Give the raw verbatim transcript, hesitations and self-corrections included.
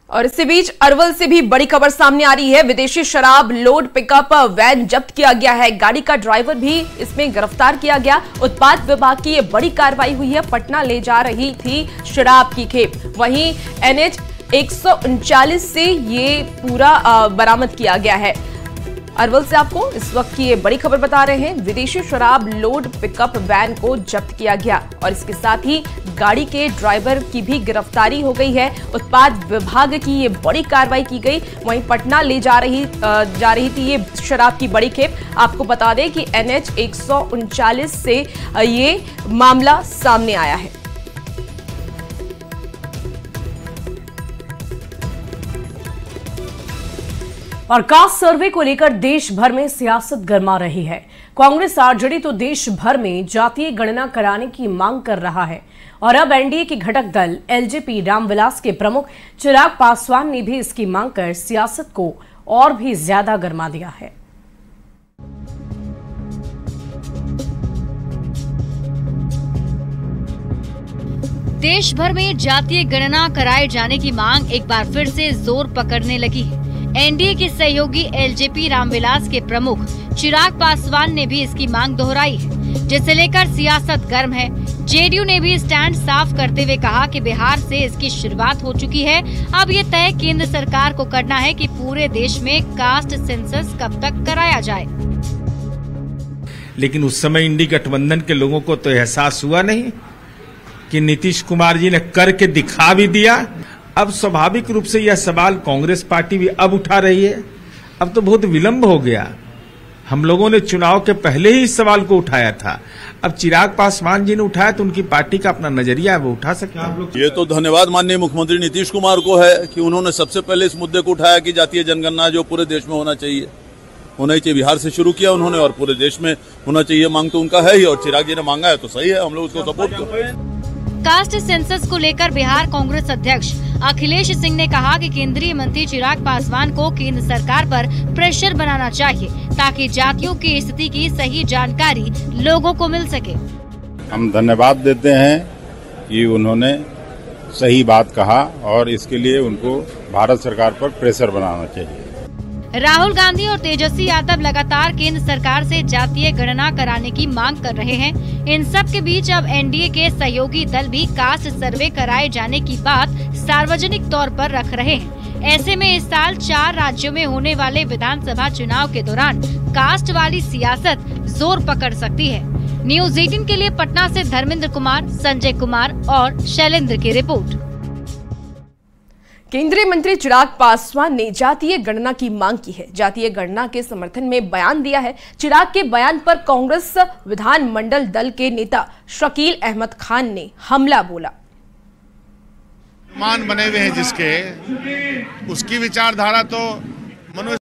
और इसी बीच अरवल से भी बड़ी खबर सामने आ रही है। विदेशी शराब लोड पिकअप वैन जब्त किया गया है। गाड़ी का ड्राइवर भी इसमें गिरफ्तार किया गया। उत्पाद विभाग की ये बड़ी कार्रवाई हुई है। पटना ले जा रही थी शराब की खेप, वहीं एनएच एक सौ उनचालीस से ये पूरा बरामद किया गया है। अरवल से आपको इस वक्त की ये बड़ी खबर बता रहे हैं। विदेशी शराब लोड पिकअप वैन को जब्त किया गया और इसके साथ ही गाड़ी के ड्राइवर की भी गिरफ्तारी हो गई है। उत्पाद विभाग की ये बड़ी कार्रवाई की गई। वहीं पटना ले जा रही जा रही थी ये शराब की बड़ी खेप। आपको बता दें कि एनएच एक सौ उनचालीस से ये मामला सामने आया है। और कास्ट सर्वे को लेकर देश भर में सियासत गर्मा रही है। कांग्रेस आरजेडी तो देश भर में जातीय गणना कराने की मांग कर रहा है और अब एनडीए के घटक दल एलजेपी रामविलास के प्रमुख चिराग पासवान ने भी इसकी मांग कर सियासत को और भी ज्यादा गर्मा दिया है। देश भर में जातीय गणना कराए जाने की मांग एक बार फिर से जोर पकड़ने लगी है। एनडीए के सहयोगी एलजेपी रामविलास के प्रमुख चिराग पासवान ने भी इसकी मांग दोहराई है, जिसे लेकर सियासत गर्म है। जेडीयू ने भी स्टैंड साफ करते हुए कहा कि बिहार से इसकी शुरुआत हो चुकी है। अब ये तय केंद्र सरकार को करना है कि पूरे देश में कास्ट सेंसस कब तक कराया जाए। लेकिन उस समय इंडी गठबंधन के लोगों को तो एहसास हुआ नहीं कि नीतीश कुमार जी ने करके दिखा भी दिया। अब स्वाभाविक रूप से यह सवाल कांग्रेस पार्टी भी अब उठा रही है। अब तो बहुत विलंब हो गया। हम लोगों ने चुनाव के पहले ही इस सवाल को उठाया था। अब चिराग पासवान जी ने उठाया तो उनकी पार्टी का अपना नजरिया है, वो उठा सकते हैं। आप लोग ये तो धन्यवाद माननीय मुख्यमंत्री नीतीश कुमार को है कि उन्होंने सबसे पहले इस मुद्दे को उठाया कि जातीय जनगणना जो पूरे देश में होना चाहिए होना ही चाहिए। बिहार से शुरू किया उन्होंने और पूरे देश में होना चाहिए। मांग तो उनका है ही और चिराग जी ने मांगा है तो सही है, हम लोग उसको सपोर्ट करते हैं। कास्ट सेंसस को लेकर बिहार कांग्रेस अध्यक्ष अखिलेश सिंह ने कहा कि केंद्रीय मंत्री चिराग पासवान को केंद्र सरकार पर प्रेशर बनाना चाहिए ताकि जातियों की स्थिति की सही जानकारी लोगों को मिल सके। हम धन्यवाद देते हैं कि उन्होंने सही बात कहा और इसके लिए उनको भारत सरकार पर प्रेशर बनाना चाहिए। राहुल गांधी और तेजस्वी यादव लगातार केंद्र सरकार से जातीय गणना कराने की मांग कर रहे हैं। इन सब के बीच अब एनडीए के सहयोगी दल भी कास्ट सर्वे कराए जाने की बात सार्वजनिक तौर पर रख रहे हैं। ऐसे में इस साल चार राज्यों में होने वाले विधानसभा चुनाव के दौरान कास्ट वाली सियासत जोर पकड़ सकती है। न्यूज अठारह के लिए पटना से धर्मेंद्र कुमार, संजय कुमार और शैलेंद्र की रिपोर्ट। केंद्रीय मंत्री चिराग पासवान ने जातीय गणना की मांग की है। जातीय गणना के समर्थन में बयान दिया है। चिराग के बयान पर कांग्रेस विधानमंडल दल के नेता शकील अहमद खान ने हमला बोला। मान बने हुए हैं जिसके उसकी विचारधारा तो